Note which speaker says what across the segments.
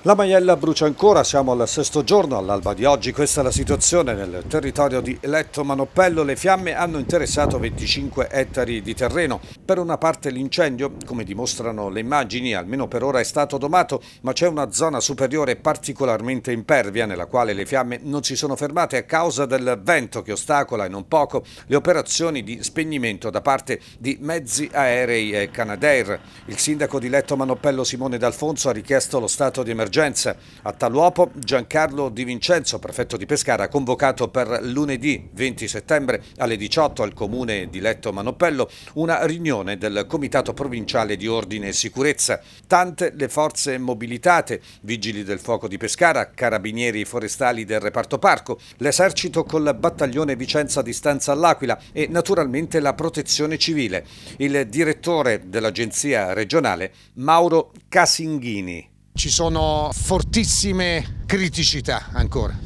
Speaker 1: La Maiella brucia ancora, siamo al sesto giorno, all'alba di oggi. Questa è la situazione nel territorio di Eletto Manoppello. Le fiamme hanno interessato 25 ettari di terreno. Per una parte l'incendio, come dimostrano le immagini, almeno per ora è stato domato, ma c'è una zona superiore particolarmente impervia nella quale le fiamme non si sono fermate a causa del vento che ostacola e non poco le operazioni di spegnimento da parte di mezzi aerei e Canadair. Il sindaco di Eletto Manoppello Simone D'Alfonso ha richiesto lo stato di emergenza. A tal uopo Giancarlo Di Vincenzo, prefetto di Pescara, ha convocato per lunedì 20 settembre alle 18 al comune di Eletto Manoppello una riunione del Comitato Provinciale di Ordine e Sicurezza. Tante le forze mobilitate, Vigili del Fuoco di Pescara, Carabinieri forestali del reparto parco, l'Esercito col battaglione Vicenza di Stanza all'Aquila e naturalmente la Protezione Civile. Il direttore dell'agenzia regionale Mauro Casinghini.
Speaker 2: Ci sono fortissime criticità ancora.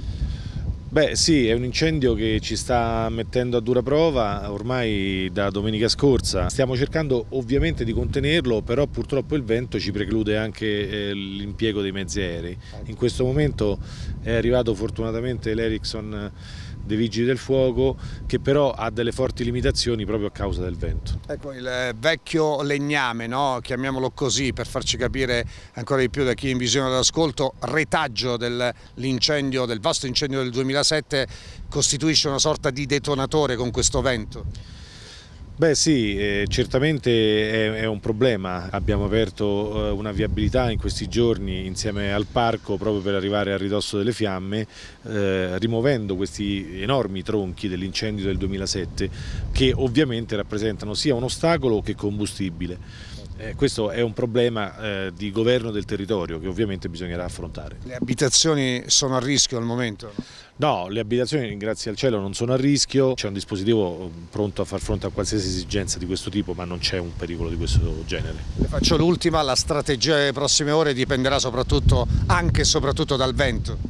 Speaker 3: Beh sì, è un incendio che ci sta mettendo a dura prova ormai da domenica scorsa. Stiamo cercando ovviamente di contenerlo, però purtroppo il vento ci preclude anche l'impiego dei mezzi aerei. In questo momento è arrivato fortunatamente l'Erickson dei Vigili del Fuoco, che però ha delle forti limitazioni proprio a causa del vento.
Speaker 2: Ecco, il vecchio legname, no? Chiamiamolo così per farci capire ancora di più da chi è in visione d'ascolto, retaggio dell'incendio, del vasto incendio del 2007, costituisce una sorta di detonatore con questo vento?
Speaker 3: Beh sì, certamente è un problema. Abbiamo aperto una viabilità in questi giorni insieme al parco proprio per arrivare a ridosso delle fiamme, rimuovendo questi enormi tronchi dell'incendio del 2007 che ovviamente rappresentano sia un ostacolo che combustibile. Questo è un problema di governo del territorio che ovviamente bisognerà affrontare.
Speaker 2: Le abitazioni sono a rischio al momento?
Speaker 3: No, le abitazioni grazie al cielo non sono a rischio, c'è un dispositivo pronto a far fronte a qualsiasi esigenza di questo tipo, ma non c'è un pericolo di questo genere.
Speaker 2: Le faccio l'ultima, la strategia delle prossime ore dipenderà anche e soprattutto dal vento.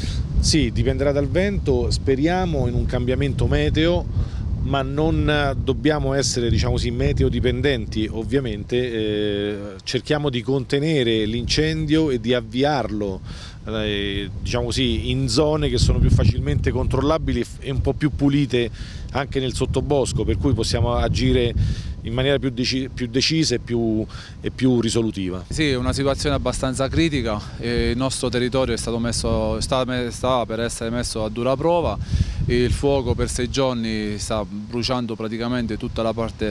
Speaker 3: Sì, dipenderà dal vento, speriamo in un cambiamento meteo, ma non dobbiamo essere, diciamo così, meteo dipendenti. Ovviamente cerchiamo di contenere l'incendio e di avviarlo diciamo così, in zone che sono più facilmente controllabili e un po' più pulite anche nel sottobosco, per cui possiamo agire in maniera più decisa e più risolutiva.
Speaker 4: Sì, è una situazione abbastanza critica, il nostro territorio è stato stava per essere messo a dura prova, il fuoco per 6 giorni sta bruciando praticamente tutta la parte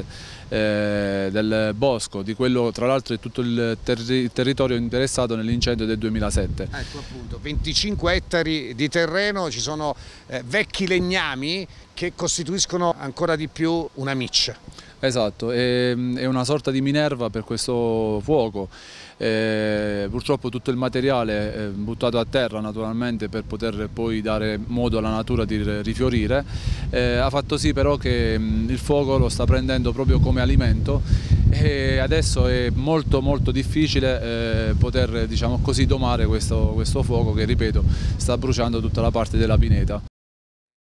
Speaker 4: del bosco, di quello tra l'altro è tutto il territorio interessato nell'incendio del 2007.
Speaker 2: Ecco appunto, 25 ettari di terreno, ci sono vecchi legnami che costituiscono ancora di più una miccia.
Speaker 4: Esatto, è una sorta di Minerva per questo fuoco. Purtroppo tutto il materiale è buttato a terra naturalmente per poter poi dare modo alla natura di rifiorire, ha fatto sì però che il fuoco lo sta prendendo proprio come alimento e adesso è molto difficile poter, diciamo così, domare questo fuoco che, ripeto, sta bruciando tutta la parte della pineta.